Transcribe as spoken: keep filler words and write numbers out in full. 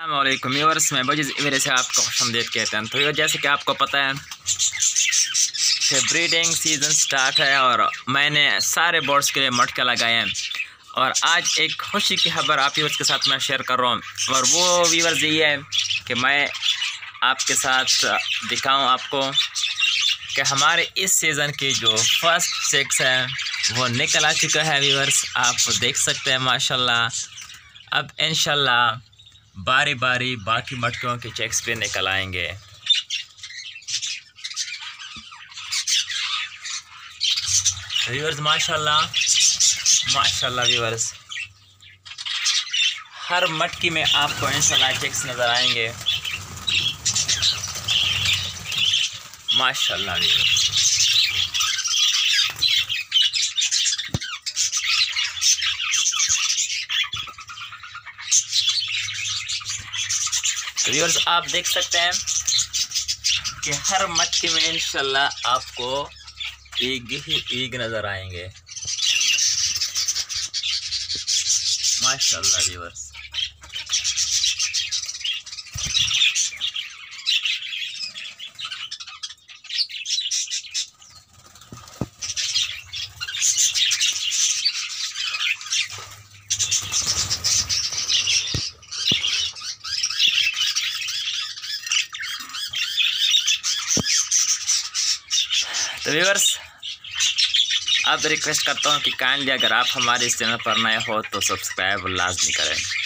अस्सलामुअलैकुम व्यूअर्स, मैं बजीज़ मेरे से आपको खुशामदीद कहते हैं। तो जैसे कि आपको पता है कि ब्रीडिंग सीज़न स्टार्ट है और मैंने सारे बर्ड्स के लिए मटके लगाए हैं। और आज एक खुशी की खबर आप व्यूअर्स के साथ मैं शेयर कर रहा हूँ। और वो व्यूअर्स ये है कि मैं आपके साथ दिखाऊँ आपको कि हमारे इस सीज़न की जो फर्स्ट चिक्स है वो निकल आ चुका है। व्यूअर्स आप देख सकते हैं माशाल्लाह। अब इंशाल्लाह बारी बारी बाकी मटकों के चिक्स पे निकल आएंगे। व्यूअर्स माशाल्लाह माशाल्लाह व्यूअर्स, हर मटकी में आपको इंशाल्लाह चिक्स नज़र आएंगे माशाल्लाह व्यूअर्स। व्यूअर्स आप देख सकते हैं कि हर मटके में इंशाल्लाह आपको ईग ही ईग नज़र आएंगे माशाल्लाह व्यूअर्स। तो व्यूअर्स अब रिक्वेस्ट करता हूँ कि काइंडली अगर आप हमारे इस चैनल पर नए हो तो सब्सक्राइब लाजमी करें।